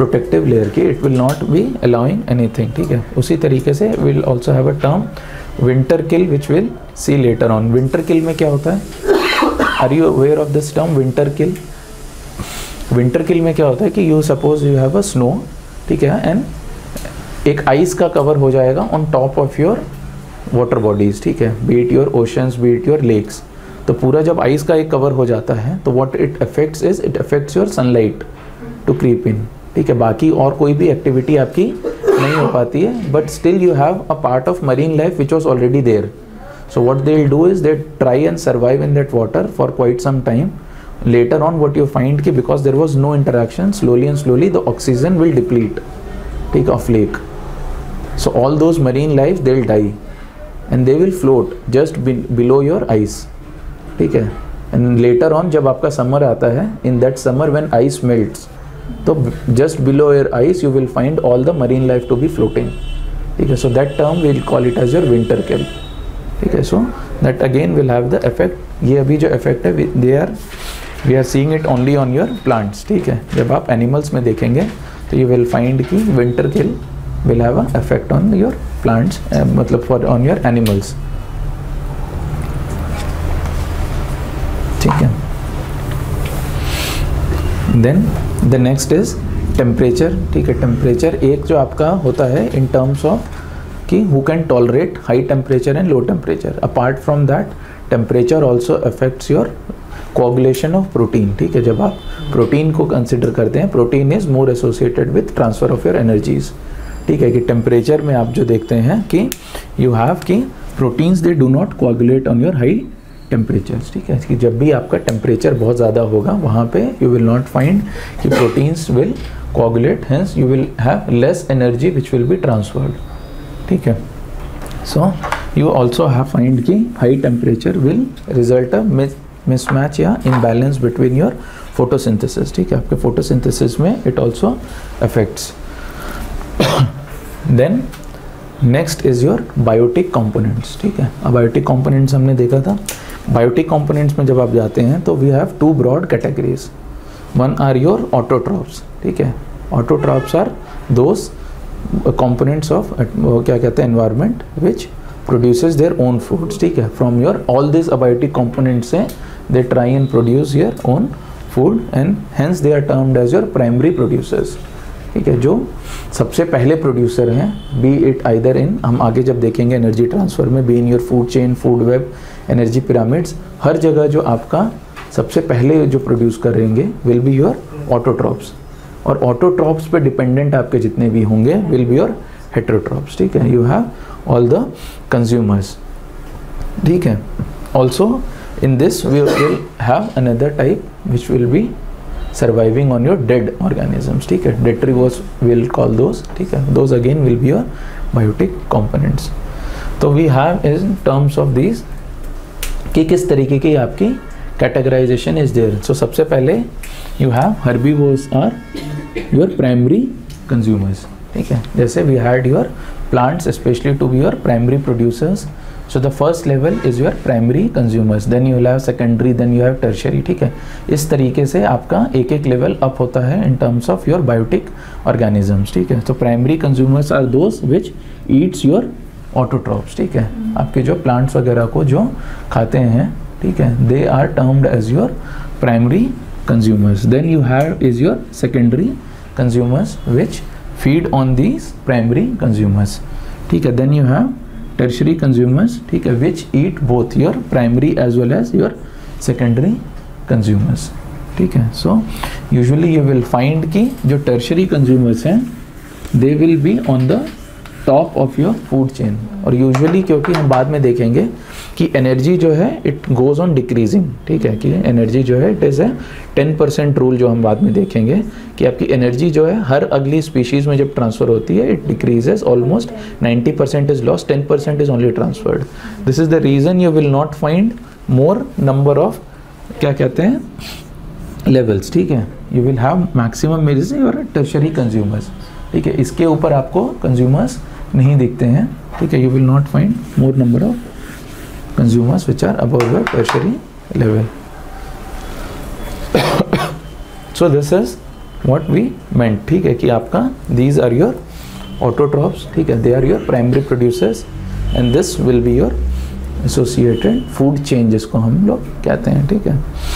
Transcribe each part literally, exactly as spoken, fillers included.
Protective layer की, it will not be allowing anything, ठीक है। उसी तरीके से will also have a term winter kill which will see later on. Winter kill में क्या होता है, are you aware of this term winter kill? Winter kill में क्या होता है कि you suppose you have a snow, ठीक है, एंड एक आइस का कवर हो जाएगा on top of your water bodies, ठीक है, B it your oceans, be it your lakes. तो पूरा जब आइस का एक कवर हो जाता है तो what it affects is it affects your sunlight to creep in, ठीक है। बाकी और कोई भी एक्टिविटी आपकी नहीं हो पाती है, but still you have a part of marine life which was already there. So what they will do is they try and survive in that water for quite some time. Later on what you find कि because there was no interaction, slowly and slowly the oxygen will deplete, ठीक, of lake. So all those marine life they will die and they will float just below your ice, ठीक है। And later on जब आपका summer आता है, in that summer when ice melts, तो just below your ice you will find all the marine life to be floating, ठीक है। So that term will call it as your winter kill, ठीक है। So that again will have the effect. ये अभी जो effect है they are we are seeing it only on your plants, ठीक है। जब आप एनिमल्स में देखेंगे तो यू विल फाइंड कि winter kill will have a effect on your plants, मतलब फॉर ऑन योर एनिमल्स, ठीक है। Then the next is temperature, ठीक है। टेम्परेचर एक जो आपका होता है इन टर्म्स ऑफ कि who can tolerate high temperature and low temperature. Apart from that temperature also affects your coagulation of protein, ठीक है। जब आप प्रोटीन को कंसिडर करते हैं, protein is more associated with transfer of your energies, ठीक है। कि टेम्परेचर में आप जो देखते हैं कि यू हैव कि proteins they do not coagulate on your high temperatures, ठीक है। कि जब भी आपका टेम्परेचर बहुत ज़्यादा होगा वहाँ पे यू विल नॉट फाइंड कि proteins will coagulate, hence you will have less energy which will be transferred, ठीक है। So you also have find कि high temperature will result a mismatch या इम्बैलेंस बिटवीन योर फोटोसिंथेसिस, ठीक है। आपके photosynthesis में it also affects. Then next is your biotic components, ठीक है। अब बायोटिक कंपोनेंट्स हमने देखा था। बायोटिक कंपोनेंट्स में जब आप जाते हैं तो we have two broad categories. One are your autotrophs, ठीक है। Autotrophs are those components of क्या कहते हैं environment which produces their own foods, ठीक है। From your all this abiotic components से they try and produce your own food and hence they are termed as your primary producers, ठीक है। जो सबसे पहले प्रोड्यूसर हैं, बी इट आइदर इन, हम आगे जब देखेंगे एनर्जी ट्रांसफर में, be in your food chain, food web, energy pyramids, हर जगह जो आपका सबसे पहले जो प्रोड्यूस करेंगे विल बी योर ऑटोट्रॉप्स। और ऑटोट्रॉप्स पे डिपेंडेंट आपके जितने भी होंगे विल बी योर हेटेरोट्रॉप्स, ठीक है। You have all the consumers, ठीक है। Also in this we will have another type which will be surviving on your dead organisms, ठीक है। detritivores will call those, ठीक है। those again will be your biotic components. तो we have in terms of these कि किस तरीके की आपकी categorization is there. so सबसे पहले you have herbivores are your primary consumers, ठीक है। जैसे we had your plants especially to be your primary producers. So the first level is your primary consumers, then you will have secondary, then you have tertiary, ठीक है। इस तरीके से आपका एक एक लेवल अप होता है in terms of your biotic organisms, ठीक है। तो primary consumers are those which eats your autotrophs, ठीक है। आपके जो plants वगैरह को जो खाते हैं, ठीक है, they are termed as your primary consumers. Then you have is your secondary consumers which feed on these primary consumers, ठीक है। Then you have tertiary consumers, ठीक है, which eat both your primary as well as your secondary consumers, ठीक है। so usually you will find कि जो tertiary consumers हैं they will be on the top of your food chain. और usually क्योंकि हम बाद में देखेंगे कि एनर्जी जो है इट गोज ऑन डिक्रीजिंग, ठीक है। कि एनर्जी जो है it is a ten percent rule जो हम बाद में देखेंगे कि आपकी एनर्जी जो है हर अगली स्पीशीज़ में जब ट्रांसफ़र होती है it decreases almost ninety percent is lost, ten percent is only transferred. This is the reason you will not find more number of क्या कहते हैं लेवल्स, ठीक है. You will have maximum marriage your tertiary consumers, ठीक है. इसके ऊपर आपको कंज्यूमर्स नहीं दिखते हैं, ठीक है. You will not find more number of consumers which are above your tertiary level. So this is what we meant, ठीक है, कि आपका दीज आर योर ऑटोट्रॉप्स, ठीक है, they are your primary producers and this will be your associated food chain जिसको हम लोग कहते हैं, ठीक है।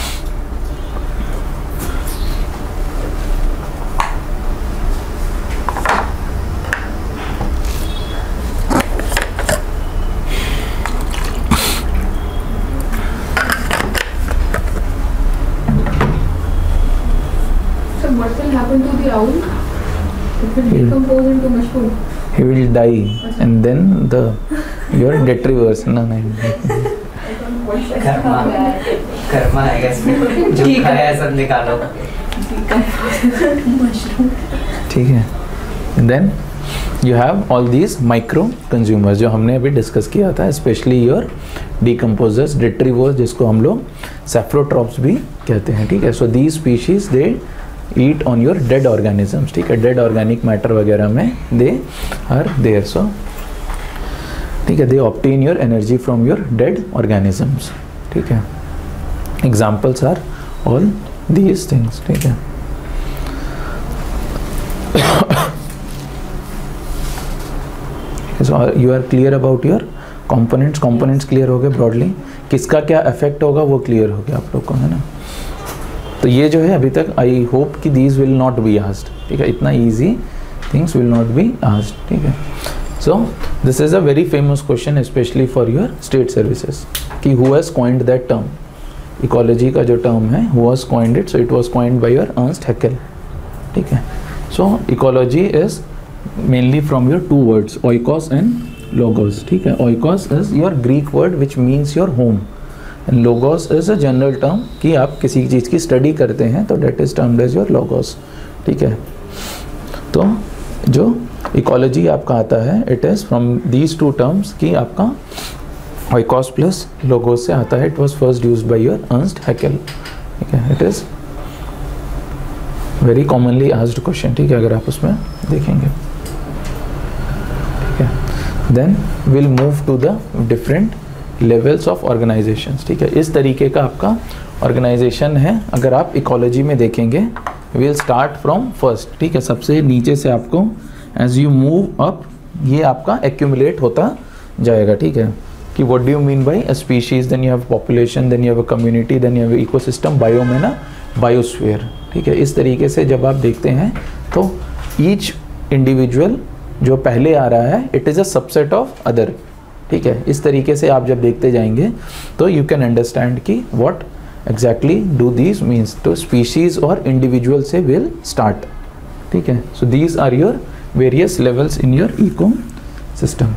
What will happen to the owl? It will decompose into mushroom. He will die, and then the your detrivers. No, no. Karma, Karma है guess जो खाया है सब निकालो। Mushroom. ठीक है। Then you have all these micro consumers जो हमने अभी डिस्कस किया था, especially your decomposers, detrivores जिसको हम लोग cephalotrophs भी कहते हैं, ठीक है। So these species they eat on your dead organisms, ठीक है, dead organic matter वगैरह में they are there, so ठीक है, they obtain your energy from your dead organisms, ठीक है। examples are all these things, ठीक है। so you are clear about your components, components clear हो गए broadly, किसका क्या effect होगा वो clear हो गया आप लोग को, है ना। तो ये जो है अभी तक आई होप कि these will not be asked, ठीक है, इतना easy things will not be asked, ठीक है। So this is a very famous question specially for your state services कि who has coined that term, ecology का जो term है who has coined it, so it was coined by your Ernst Haeckel, ठीक है। So ecology is mainly from your two words oikos and logos, ठीक है। Oikos is your Greek word which means your home, and logos is a general term कि आप किसी चीज़ की study करते हैं तो that is termed as your logos, ठीक है। तो जो इकोलॉजी आपका आता है it is from these two terms कि आपका ओइकोस प्लस लोगोस से आता है। It was first used by your Ernst Haeckel, ठीक है। It is very commonly asked question, ठीक है, अगर आप उसमें देखेंगे, ठीक है। Then will move to the different levels of organisations, ठीक है। इस तरीके का आपका ऑर्गेनाइजेशन है अगर आप इकोलॉजी में देखेंगे। विल स्टार्ट फ्रॉम फर्स्ट, ठीक है, सबसे नीचे से आपको एज यू मूव अप ये आपका एक्यूमुलेट होता जाएगा, ठीक है, कि what do you mean by a species, then you have population, then you have a community, then you have ecosystem, biome है ना, बायोस्फीयर, ठीक है। इस तरीके से जब आप देखते हैं तो ईच इंडिविजुअल जो पहले आ रहा है it is a subset of other, ठीक है। इस तरीके से आप जब देखते जाएंगे तो यू कैन अंडरस्टैंड कि what exactly do these means, तो स्पीशीज और इंडिविजुअल से विल स्टार्ट, ठीक है। So these are your various levels in your ecosystem.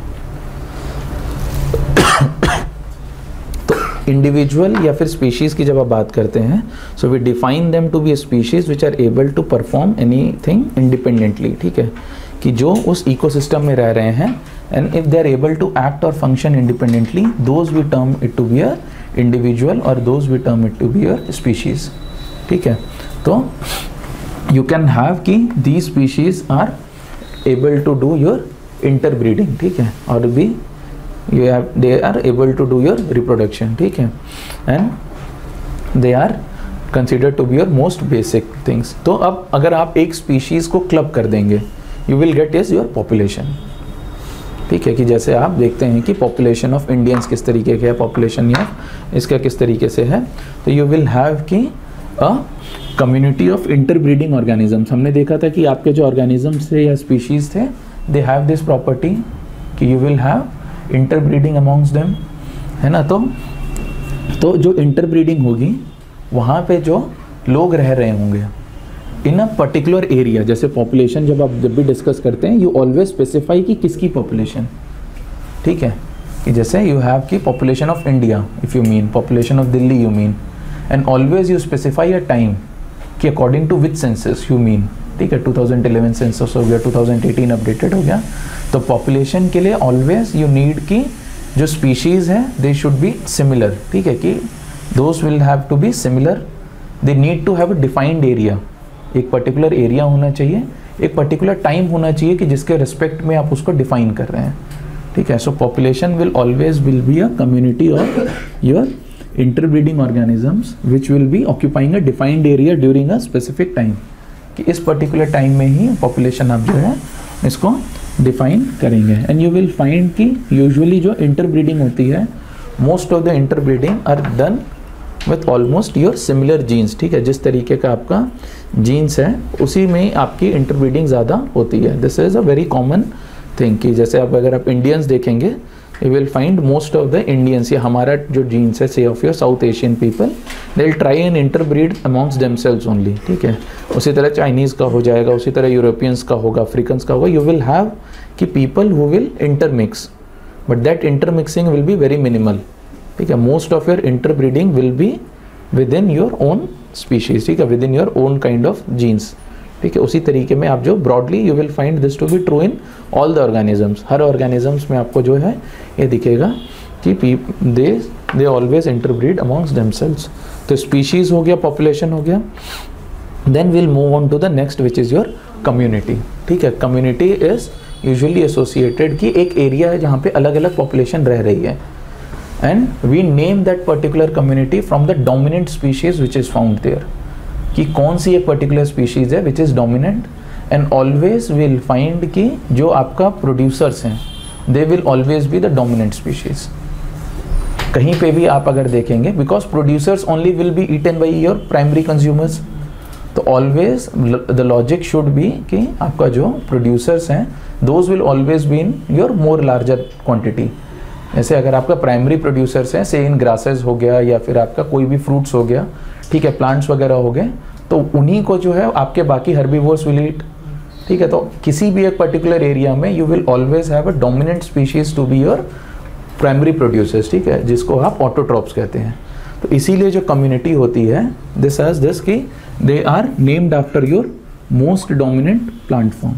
तो इंडिविजुअल या फिर स्पीशीज की जब आप बात करते हैं so we define them to be species which are able to perform anything independently, ठीक है, कि जो उस इकोसिस्टम में रह रहे हैं and if they are able to act or function independently, those we term it to be a individual or those we term it to be a species, ठीक है। तो you can have कि these species are able to do your interbreeding, ठीक है, और भी you have they are able to do your reproduction, ठीक है, and they are considered to be your most basic things। तो अब अगर आप एक species को club कर देंगे you will get is your population, ठीक है, कि जैसे आप देखते हैं कि पॉपुलेशन ऑफ इंडियंस किस तरीके के है, पॉपुलेशन या इसका किस तरीके से है, तो यू विल हैव कि a community of interbreeding organisms. हमने देखा था कि आपके जो ऑर्गेनिजम्स थे या स्पीशीज थे दे हैव दिस प्रॉपर्टी कि you will have interbreeding amongst them, है ना। तो तो जो इंटरब्रीडिंग होगी वहाँ पे जो लोग रह रहे होंगे इन अ पर्टिकुलर एरिया, जैसे पॉपुलेशन जब आप जब भी डिस्कस करते हैं यू ऑलवेज स्पेसिफाई कि किसकी पॉपुलेशन, ठीक है, कि जैसे यू हैव की population of India if you mean, population of Delhi you mean, and always you specify a time कि according to which census you mean, ठीक है। टू थाउजेंड इलेवन सेंसस हो गया, टू थाउजेंड एटीन अपडेटेड हो गया, तो population के लिए ऑलवेज यू नीड की जो स्पीशीज़ है दे शुड बी सिमिलर, ठीक है, कि those will have to be similar, they need to have a defined area, एक पर्टिकुलर एरिया होना चाहिए, एक पर्टिकुलर टाइम होना चाहिए कि जिसके रिस्पेक्ट में आप उसको डिफाइन कर रहे हैं, ठीक है। So population will always will be a community of your interbreeding organisms which will be occupying a defined area during a specific time, कि इस पर्टिकुलर टाइम में ही पॉपुलेशन आप जो है इसको डिफाइन करेंगे। एंड यू विल फाइंड कि usually जो इंटरब्रीडिंग होती है, most of the interbreeding are done with almost your similar genes, ठीक है। जिस तरीके का आपका जीन्स है उसी में आपकी इंटरब्रीडिंग ज़्यादा होती है। This is a very common thing कि जैसे आप अगर आप इंडियंस देखेंगे, you will find most of the Indians, या हमारा जो जीन्स है से of your South Asian people, they will try and interbreed amongst themselves only, ठीक है। उसी तरह चाइनीज़ का हो जाएगा, उसी तरह यूरोपियंस का होगा, अफ्रीकन्स का होगा। यू विल हैव कि people who will intermix, but that intermixing will be very minimal, ठीक है। Most of your interbreeding will be within your own species, ठीक है, within your own kind of genes, ठीक है। उसी तरीके में आप जो broadly you will find this to be true in all the organisms. हर ऑर्गेनिजम्स में आपको जो है ये दिखेगा कि दे दे ऑलवेज इंटरब्रीड अमॉन्ग्स देमसेल्व्स। तो स्पीशीज हो गया, पॉपुलेशन हो गया। Then will move on to the next which is your community, ठीक है। कम्युनिटी इज यूजुअली एसोसिएटेड कि एक एरिया है जहाँ पे अलग अलग पॉपुलेशन रह रही है, and we name that particular community from the dominant species which is found there, कि कौन सी एक पर्टिकुलर स्पीशीज़ है which is dominant. And always will find कि जो आपका प्रोड्यूसर्स हैं they will always be the dominant species. कहीं पे भी आप अगर देखेंगे, because producers only will be eaten by your primary consumers, तो always the logic should be कि आपका जो प्रोड्यूसर्स हैं those will always be in your more larger quantity. जैसे अगर आपका प्राइमरी प्रोड्यूसर्स हैं, से इन ग्रासेस हो गया या फिर आपका कोई भी फ्रूट्स हो गया, ठीक है, प्लांट्स वगैरह हो गए, तो उन्हीं को जो है आपके बाकी हर्बीवोर्स विल ईट, ठीक है। तो किसी भी एक पर्टिकुलर एरिया में you will always have a dominant species to be your primary producers, ठीक है, जिसको आप ऑटोट्रॉप्स कहते हैं। तो इसीलिए जो कम्युनिटी होती है दिस हैज दिस कि they are named after your most dominant plant form,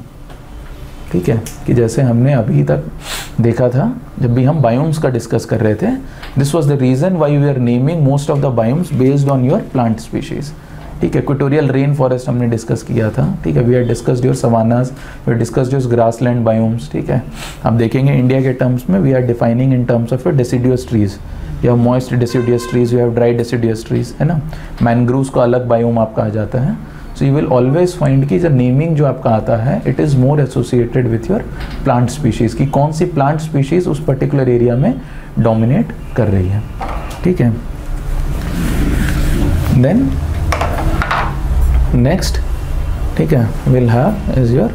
ठीक है। कि जैसे हमने अभी तक देखा था जब भी हम बायोम्स का डिस्कस कर रहे थे, this was the reason why we are naming most of the biomes based on your plant species, ठीक है। इक्वेटोरियल रेन फॉरेस्ट हमने डिस्कस किया था, ठीक है। We are discussed your savannas, we are discussed your grassland biomes, ठीक है। आप देखेंगे इंडिया के टर्म्स में we are defining in terms of your deciduous trees, you have moist deciduous trees, you have dry deciduous trees, है ना। Mangroves का अलग बायोम आपका आ जाता है। So you will always find कि जब नेमिंग जो आपका आता है it is more associated with your plant species, कि कौन सी प्लांट स्पीशीज़ उस पर्टिकुलर एरिया में डोमिनेट कर रही है, ठीक है। देन नेक्स्ट, ठीक है, will have is your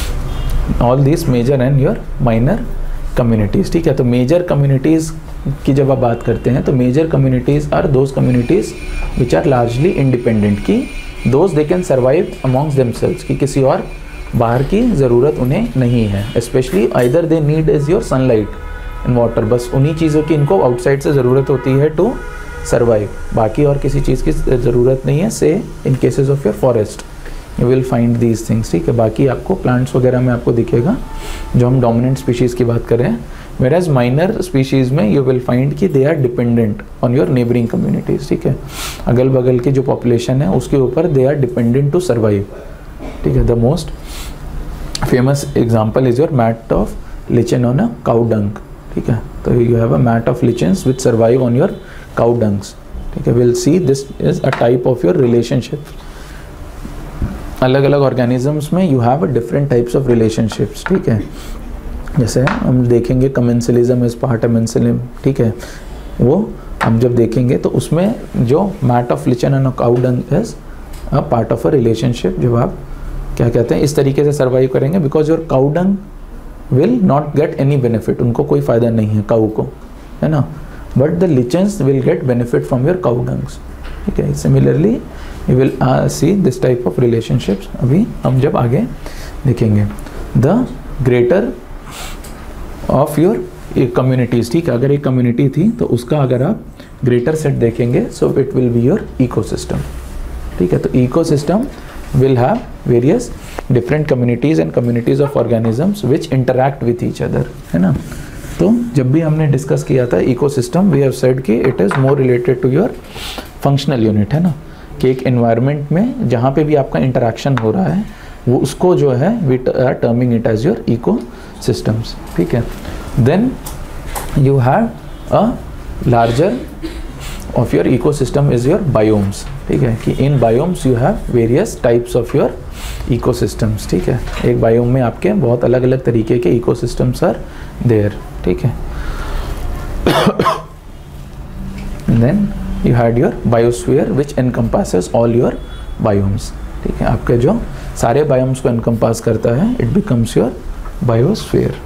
all this major and your minor communities, ठीक है। तो मेजर कम्युनिटीज़ की जब आप बात करते हैं तो major communities are those communities which are largely independent, की those they can survive amongst themselves, कि किसी और बाहर की ज़रूरत उन्हें नहीं है। Specially either they need is your sunlight and water, बस उन्हीं चीज़ों की इनको आउटसाइड से ज़रूरत होती है टू सर्वाइव, बाकी और किसी चीज़ की ज़रूरत नहीं है। से in cases of your forest you will find these things, ठीक है। बाकी आपको प्लांट्स वगैरह में आपको दिखेगा जो हम डोमिनेंट स्पीशीज़ की बात कर रहे हैं, वेराज माइनर स्पीशीज़ में यू विल फाइंड कि they are dependent on your neighbouring communities, ठीक है। अगल बगल की जो पॉपुलेशन है उसके ऊपर they are dependent to survive, ठीक है। The most famous example is your mat of lichen on a cow dung, ठीक है। तो you have a mat of lichens which survive on your cow dungs, ठीक है। Will see this is a type of your relationship. अलग अलग organisms में you have a different types of relationships, ठीक है। जैसे हम देखेंगे कमेंसलिज्म इज पार्ट एमेंसलिम, ठीक है। वो हम जब देखेंगे तो उसमें जो mat of lichen and cow dung is a part of a relationship, जब आप क्या कहते हैं इस तरीके से सर्वाइव करेंगे, because your cow dung will not get any benefit, उनको कोई फ़ायदा नहीं है काऊ को, है ना, but the lichens will get benefit from your cow dungs, ठीक है। Similarly you will see this type of relationships अभी हम जब आगे देखेंगे। The greater of your communities, ठीक है। अगर एक कम्युनिटी थी तो उसका अगर आप ग्रेटर सेट देखेंगे so it will be your ecosystem, ठीक है। तो ecosystem will have various different communities and communities of organisms which interact with each other, है ना। तो जब भी हमने डिस्कस किया था इकोसिस्टम, वी हैव सेड कि it is more related to your functional unit, है ना, कि एक एनवायरनमेंट में जहाँ पे भी आपका इंटरेक्शन हो रहा है वो उसको जो है we are terming it as your ecosystems, ठीक है। Then you have a larger of your ecosystem is your biomes, ठीक है, कि in biomes you have various types of your ecosystems, ठीक है। एक बायोम में आपके बहुत अलग अलग तरीके के इकोसिस्टम्स आर देयर, ठीक है। Then you had your biosphere which encompasses all your biomes, ठीक है। आपके जो सारे बायोम्स को एनकम्पास करता है, इट बिकम्स योर बायोस्फीयर।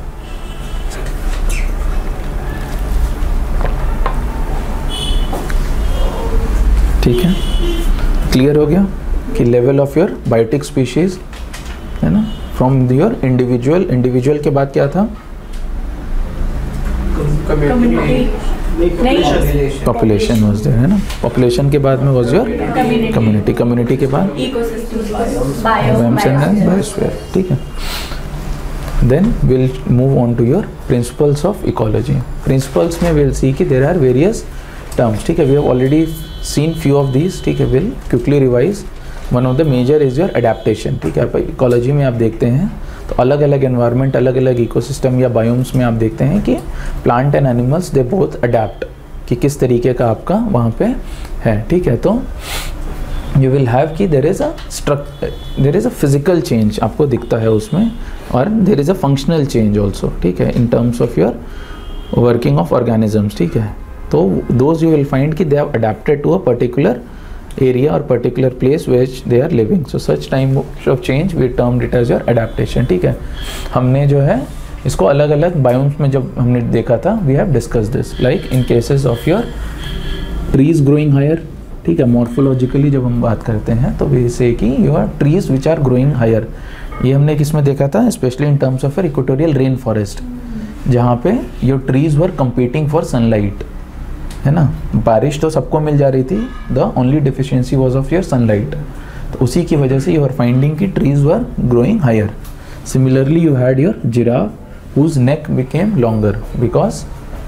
ठीक है, क्लियर हो गया कि level of your biotic species है ना, फ्रॉम योर इंडिविजुअल। इंडिविजुअल के बाद क्या था? पॉपुलेशन वाज देयर, है ना। पॉपुलेशन के बाद में वाज योर कम्युनिटी। कम्युनिटी के बाद बायोस्फीयर, ठीक है। Then will move on to your principles of ecology. Principles में विल सी कि देयर आर वेरियस टर्म्स, ठीक है। We have already seen few of these, ठीक है। Will quickly revise. One of the major is your adaptation, ठीक है। आप ecology में आप देखते हैं तो अलग अलग एनवायरनमेंट, अलग अलग इकोसिस्टम या बायोम्स में आप देखते हैं कि plant and animals they both adapt, कि किस तरीके का आपका वहाँ पे है, ठीक है। तो यू विल हैव कि there is a structure, there is a physical change आपको दिखता है उसमें, और there is a functional change also, ठीक है, in terms of your working of organisms, ठीक है। तो those you will find कि they have adapted to a particular area or particular place which they are living. So such time of change we termed it as your adaptation, ठीक है। हमने जो है इसको अलग अलग बायोम्स में जब हमने देखा था, we have discussed this, like in cases of your trees growing higher, ठीक है। मॉर्फोलॉजिकली जब हम बात करते हैं तो we say कि your trees which are growing higher, ये हमने किस में देखा था? Specially in terms of your equatorial rain forest, जहाँ पे your trees were competing for sunlight, है ना। बारिश तो सबको मिल जा रही थी, the only deficiency was of your sunlight. तो उसी की वजह से यू आर फाइंडिंग कि trees were growing higher. Similarly you had your giraffe whose neck became longer because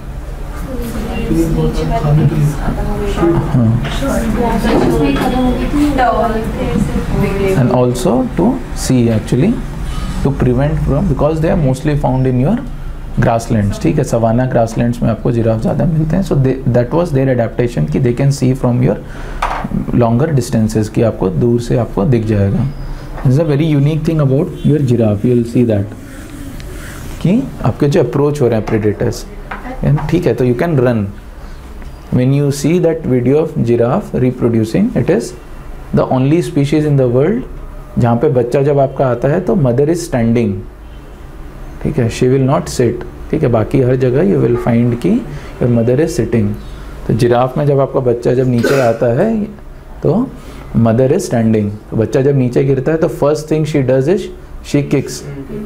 and also to see actually to prevent from, because they are mostly found in your grasslands, ठीक है। Savanna grasslands में आपको giraffe ज़्यादा मिलते हैं। So that was their adaptation कि they can see from your longer distances, कि आपको दूर से आपको दिख जाएगा। This is a very unique thing about your giraffe, you will see that कि आपके जो अप्रोच हो रहे हैं प्रेडेटर्स, ठीक है। तो you can run when you see that video of giraffe reproducing, it is the only species in the world जहाँ पे बच्चा जब आपका आता है तो मदर इज स्टैंडिंग, ठीक है, शी विल नॉट सिट, ठीक है। बाकी हर जगह यू विल फाइंड कि योर मदर इज सिटिंग। तो जिराफ में जब आपका बच्चा जब नीचे आता है तो मदर इज स्टैंडिंग। तो बच्चा जब नीचे गिरता है तो first thing she does is she kicks.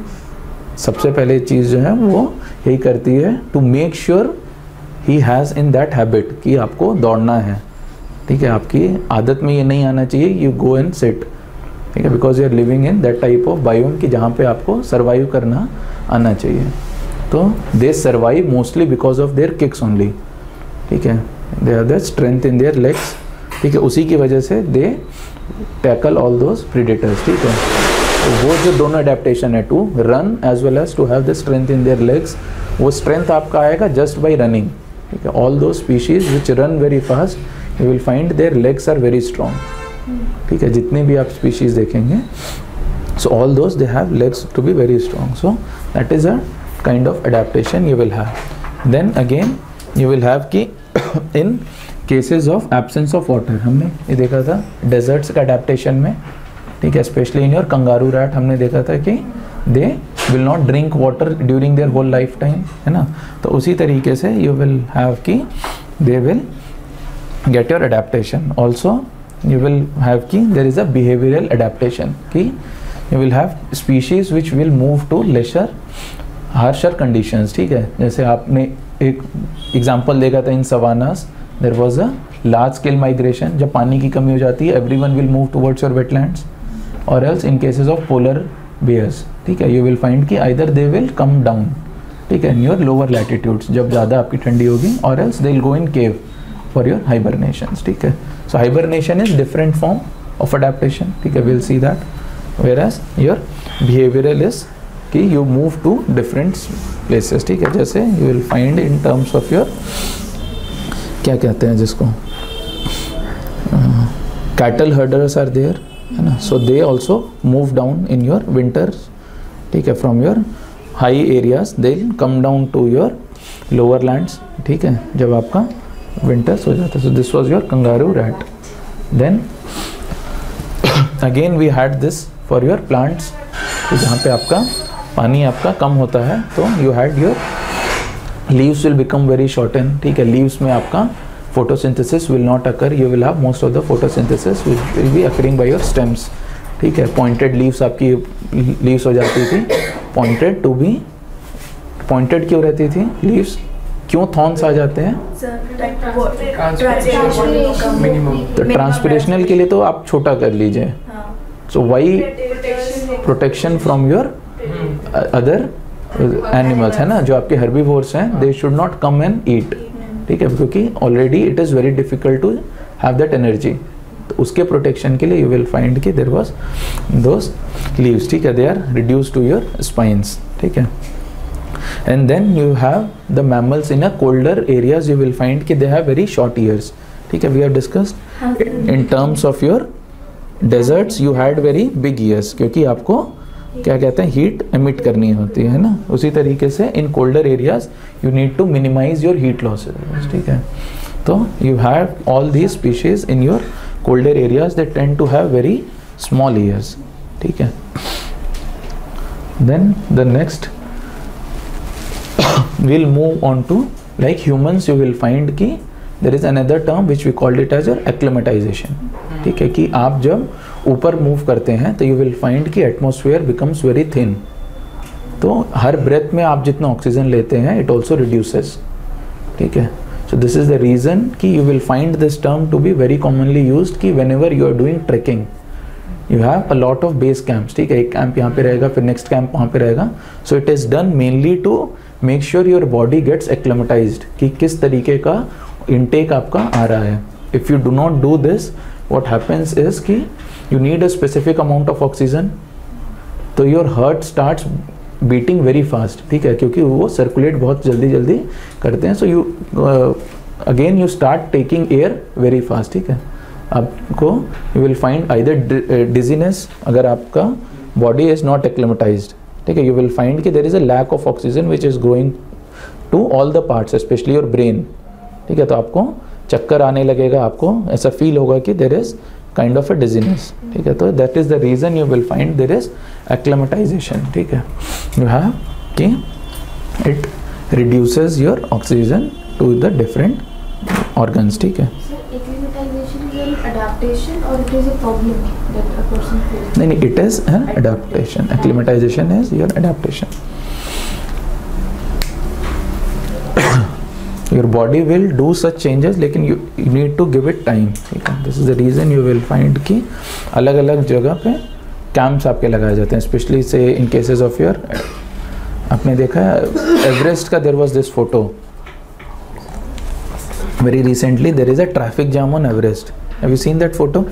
सबसे पहले चीज़ जो है वो यही करती है to make sure he has in that habit कि आपको दौड़ना है, ठीक है। आपकी आदत में ये नहीं आना चाहिए यू गो एंड सिट, ठीक है, because you are living in that type of biome कि जहाँ पे आपको सर्वाइव करना आना चाहिए। तो they survive mostly because of their kicks only, ठीक है। They are the strength in their legs, ठीक है। उसी की वजह से they tackle all those predators, ठीक है। तो वो जो दोनों अडेप्टेशन है, to run as well as to have the strength in their legs, वो स्ट्रेंथ आपका आएगा जस्ट बाई रनिंग, ठीक है। All those species which run very fast you will find their legs are very strong, ठीक है। जितने भी आप स्पीशीज देखेंगे, so all those they have legs to be very strong, so that is a kind of adaptation you will have. Then again you will have कि in cases of absence of water, हमने ये देखा था deserts का adaptation में, ठीक है। especially in your kangaroo rat हमने देखा था कि they will not drink water during their whole lifetime, है ना। तो उसी तरीके से you will have कि they will get your adaptation. Also you will have कि there is a behavioral adaptation कि you will have species which will move to lesser harsher conditions, ठीक है। जैसे आपने एक एग्जांपल देखा था in savannas, there was a large scale migration. जब पानी की कमी हो जाती है everyone will move towards your wetlands, और else in cases of polar bears, ठीक है, यू विल फाइंड कि either they will come down, ठीक है, इन योर लोअर लैटिट्यूड्स जब ज़्यादा आपकी ठंडी होगी, और else they will go in cave for your hibernations, ठीक है। So hibernation is different form of adaptation, ठीक है, will see that. whereas your behavioral is कि you move to different places, ठीक है। जैसे you will find in terms of your क्या कहते हैं जिसको cattle herders are there, है ना. So they also move down in your winters, ठीक है, from your high areas they come down to your lower lands, ठीक है, जब आपका विंटर्स हो जाता है. So this was your kangaroo rat. Then again we had this for your plants, जहाँ पे आपका पानी आपका कम होता है तो you had your leaves will become very shorten, ठीक है. लीव्स में आपका photosynthesis will not occur, you will have most of the photosynthesis will be occurring by your stems, ठीक है. पॉइंटेड लीव्स आपकी लीव्स हो जाती थी, पॉइंटेड टू बी, पॉइंटेड क्यों रहती थी लीव्स, क्यों थॉर्न्स आ जाते हैं? तो ट्रांसपिरेशनल के लिए तो आप छोटा कर लीजिए. So why protection from your other animals, है ना, जो आपके हर्बीवोर्स हैं, they should not come and eat, ठीक है, क्योंकि already it is very difficult to have that energy. तो उसके प्रोटेक्शन के लिए यू विल फाइंड कि देयर वाज दोस लीव्स, ठीक है, they are reduce to your spines, ठीक है. And then you have the mammals in a colder areas, you will find कि they have very short ears, ठीक है. We have discussed in terms of your deserts you had very big ears, क्योंकि आपको क्या कहते हैं heat emit करनी होती है ना. उसी तरीके से in colder areas you need to minimize your heat losses, ठीक है. तो you have all these species in your colder areas that tend to have very small ears, ठीक है. Then the next we'll move on to like humans. You will find कि there is another term which we called it as your acclimatization, ठीक है, कि आप जब ऊपर move करते हैं तो you will find कि atmosphere becomes very thin. तो हर ब्रेथ में आप जितना ऑक्सीजन लेते हैं it also reduces, ठीक है. So this is the reason कि you will find this term to be very commonly used कि whenever you are doing trekking you have a lot of base camps, ठीक है. एक camp यहाँ पे रहेगा, फिर नेक्स्ट कैंप वहाँ पे रहेगा. So it is done mainly to make sure your body gets acclimatized कि किस तरीके का intake आपका आ रहा है. If you do not do this, what happens is कि you need a specific amount of oxygen, तो your heart starts beating very fast, ठीक है, क्योंकि वो circulate बहुत जल्दी जल्दी करते हैं. So you uh, again you start taking air very fast, ठीक है. आपको you will find either dizziness अगर आपका body is not acclimatized, ठीक है. you will find कि there is a lack of oxygen which is going to all the parts especially your brain, ठीक है. तो आपको चक्कर आने लगेगा, आपको ऐसा फील होगा कि there is kind of a dizziness, ठीक है. तो that is the reason you will find there is acclimatization, ठीक है. you have कि it reduces your oxygen to the different organs, ठीक है. Acclimatization is an adaptation or it is a problem that a person faces? नहीं नहीं, it is an adaptation. Acclimatization is your adaptation. Your body will do such changes, लेकिन you, you need to give it time, ठीक है. This is the reason you will find कि अलग अलग जगह पे कैंप्स आपके लगाए जाते हैं, स्पेशली से इन केसेस ऑफ योर, आपने देखा है एवरेस्ट का, there was this photo very recently, there is a traffic jam on Everest. Have you seen that photo?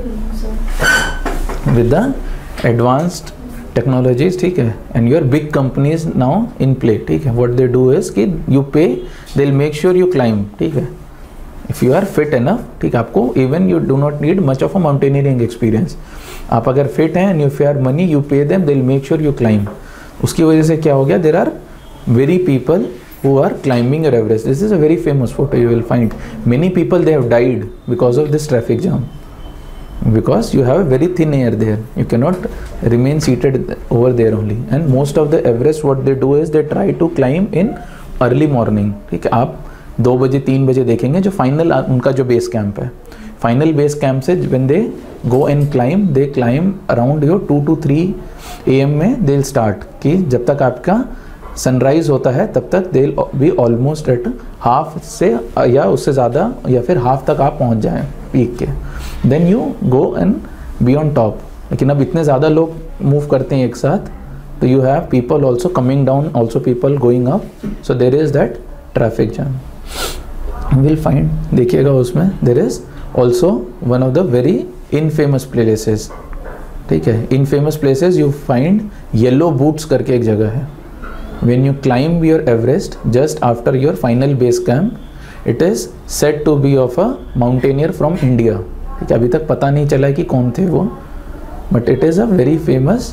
With the advanced technologies, ठीक है, and your big companies now in play, ठीक है. what they do is कि you pay, they'll make sure you climb, ठीक है. if you are fit enough, ठीक है, आपको even you do not need much of a mountaineering experience. आप अगर fit हैं and if you have money, you pay them, they'll make sure you climb. उसकी वजह से क्या हो गया, there are very people who are climbing your Everest. This is a very famous photo. You will find many people, they have died because of this traffic jam, because you have a very thin air there. You cannot remain seated over there only. And most of the Everest, what they do is they try to climb in early morning, ठीक है. आप दो बजे तीन बजे देखेंगे जो final उनका जो बेस कैंप है. फाइनल बेस कैंप से when they go and climb, they climb around your two to three a m में they'll start, कि जब तक आपका सनराइज होता है तब तक they be almost at half से या उससे ज़्यादा या फिर हाफ तक आप पहुंच जाएं पीक के. Then you go and be on top. लेकिन अब इतने ज़्यादा लोग मूव करते हैं एक साथ, तो you have people also coming down, also people going up, so there is that traffic jam. Will find, देखिएगा उसमें there is also one of the very infamous places, ठीक है. Infamous places you find yellow boots करके एक जगह है. When you climb your Everest just after your final base camp, it is said to be of a mountaineer from India, ठीक है. अभी तक पता नहीं चला कि कौन थे वो, but it is a very famous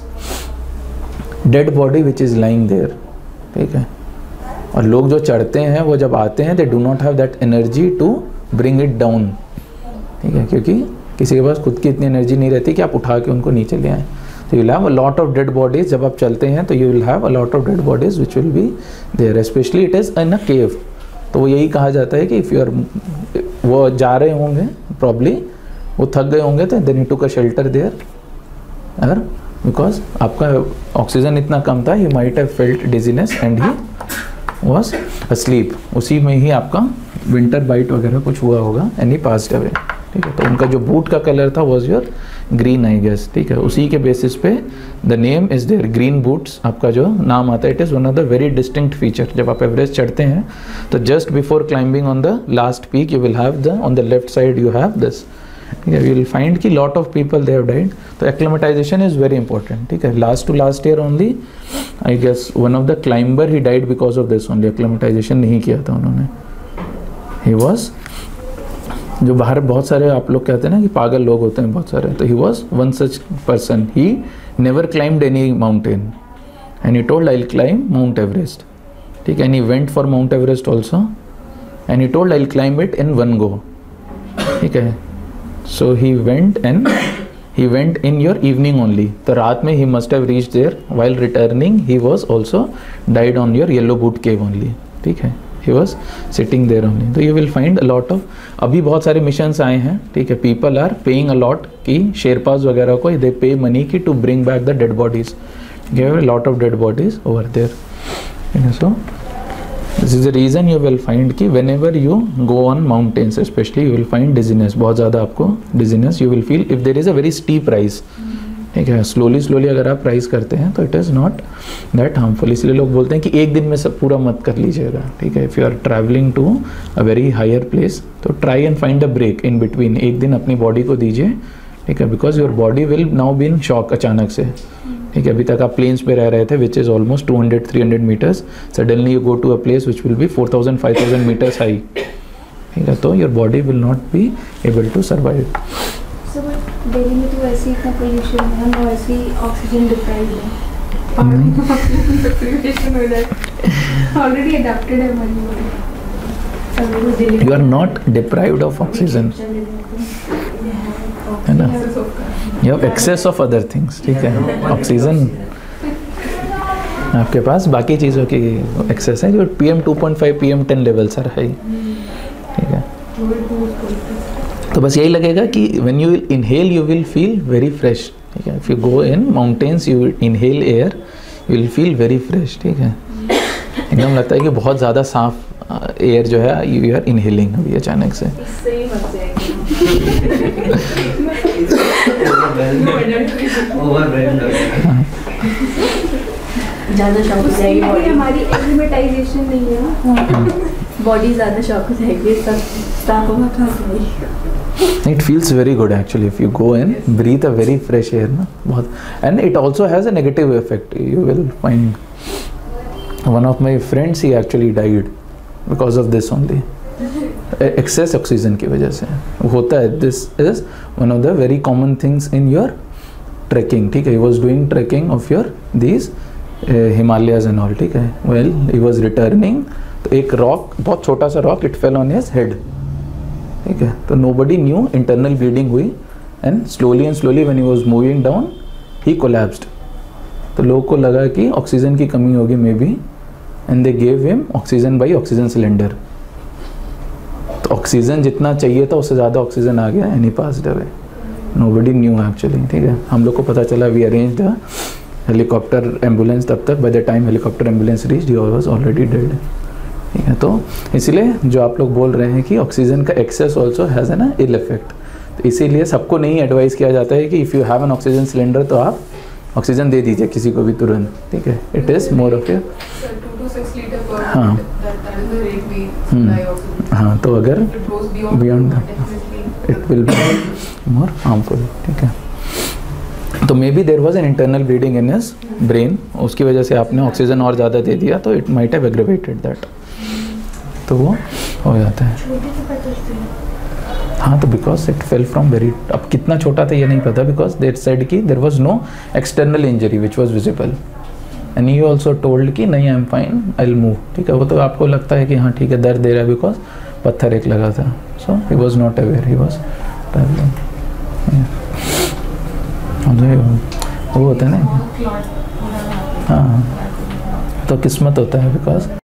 dead body which is lying there, ठीक है। और लोग जो चढ़ते हैं वो जब आते हैं they do not have that energy to bring it down, ठीक है, क्योंकि किसी के पास खुद की इतनी एनर्जी नहीं रहती कि आप उठा के उनको नीचे ले आएँ। तो you will have a lot of dead bodies, जब आप चलते हैं तो you will have a lot of dead bodies which will be there, specially it is in a cave. तो वो यही कहा जाता है कि इफ़ यू आर, वो जा रहे होंगे प्रॉब्ली, वो थक गए होंगे तो then he took a shelter there, अगर बिकॉज आपका ऑक्सीजन इतना कम था, he might have felt dizziness and he was asleep. उसी में ही आपका विंटर बाइट वगैरह कुछ हुआ होगा एंड ही पास्ड अवे, ठीक है। तो उनका जो बूट का कलर था was your green I guess, ठीक है। उसी के बेसिस पे the name is there, green boots आपका जो नाम आता है। It is one of the very distinct feature. जब आप एवरेस्ट चढ़ते हैं तो just before climbing on the last peak you will have the, on the left side you have this, ठीक है। यू विल फाइंड कि lot of people they have died. तो acclimatization is very important, ठीक है। Last to last year only I guess one of the climber he died because of this only, acclimatization नहीं किया था उन्होंने। He was, जो बाहर बहुत सारे आप लोग कहते हैं ना कि पागल लोग होते हैं बहुत सारे, तो he was one such person. He never climbed any mountain and he told I will climb Mount Everest, ठीक है। And he went for Mount Everest also and he told I will climb it in one go, ठीक है। So he went and he went in your evening only, तो रात में he must have reached there. While returning he was also died on your yellow boot cave only, ठीक है। he was sitting there only. तो you will find a lot of, अभी बहुत सारे missions आए हैं, ठीक है। people are paying a lot कि शेरपास वगैरह को they pay money की to bring back the dead bodies, there are a lot of dead bodies over there, so this is the reason you will find कि whenever you go on mountains especially you will find dizziness, बहुत ज़्यादा आपको dizziness you will feel if there is a very steep rise, ठीक है। Slowly slowly अगर आप rise करते हैं तो it is not that harmful. इसलिए लोग बोलते हैं कि एक दिन में सब पूरा मत कर लीजिएगा, ठीक है। If you are travelling to a very higher place तो try and find a break in between, एक दिन अपनी बॉडी को दीजिए, ठीक है। Because your body will now be in shock अचानक से, ठीक है। अभी तक आप प्लेन्स पे रह रहे थे which is almost two hundred three hundred meters, suddenly you go to a place which will be four thousand five thousand meters high, ठीक है। तो your body will not be able to survive. Delhi में तो वैसे इतना pollution है, हम वैसे ऑक्सीजन डिप्राइव है, डिप्रीवेशन हो जाए, ऑलरेडी अडॉप्टेड है हमारी body. You are not deprived of oxygen, है ना, you have access of other things, ठीक है। ऑक्सीजन आपके पास बाकी चीज़ों की एक्सेस है, जो P M two point five P M ten levels are high, ठीक है। तो बस यही लगेगा कि when you will inhale you will feel very fresh, ठीक है। If you go in mountains you inhale air you will feel very fresh, ठीक है। एकदम लगता है कि बहुत ज़्यादा साफ एयर जो है यू आर इनहेलिंग अभी अचानक से। ज़्यादा शॉक हो जाएगी बॉडी, हमारी एक्लेमेटाइजेशन नहीं है ना, बॉडी ज़्यादा शॉक हो जाएगी, सब स्टाफ होगा खा जाएगी। It feels very good actually if you go and breathe a very fresh air, ना बहुत, and it also has a negative effect. You will find one of my friends he actually died because of this only, excess oxygen की वजह से होता है। This is one of the very common things in your trekking, ठीक है। He was doing trekking of your these Himalayas and all, ठीक है। Well he was returning, तो एक रॉक, बहुत छोटा सा rock, it fell on his head, ठीक है। तो नोबडी न्यू, इंटरनल ब्लीडिंग हुई and slowly and slowly when he was moving down he collapsed. तो लोगों को लगा कि ऑक्सीजन की कमी होगी maybe, and they gave him oxygen by oxygen cylinder. तो ऑक्सीजन जितना चाहिए था उससे ज़्यादा ऑक्सीजन आ गया and he passed away. Nobody knew actually, ठीक है। हम लोग को पता चला, we arranged the helicopter ambulance, तब तक by the time helicopter ambulance reached he was already dead, ठीक है। तो इसलिए जो आप लोग बोल रहे हैं कि ऑक्सीजन का access also has an ill effect, तो इसीलिए सबको नहीं एडवाइस किया जाता है कि if you have an oxygen cylinder तो आप ऑक्सीजन दे दीजिए किसी को भी तुरंत, ठीक है। It is more of a, हाँ हाँ, तो अगर beyond it will be more harmful, ठीक है। तो maybe there was an internal bleeding in his brain, उसकी वजह से आपने ऑक्सीजन और ज़्यादा दे दिया, तो it might have aggravated that, तो वो हो जाता है। हाँ, तो because it fell from very, अब कितना छोटा था ये नहीं पता, बिकॉज देट सेड कि there was no external injury which was visible, and he also told कि नहीं I am fine, I will move. ठीक है, वो तो आपको लगता है कि हाँ ठीक है दर्द दे रहा है बिकॉज पत्थर एक लगा था, so he was not aware, he was travelling. वो होता है ना, हाँ तो किस्मत होता है बिकॉज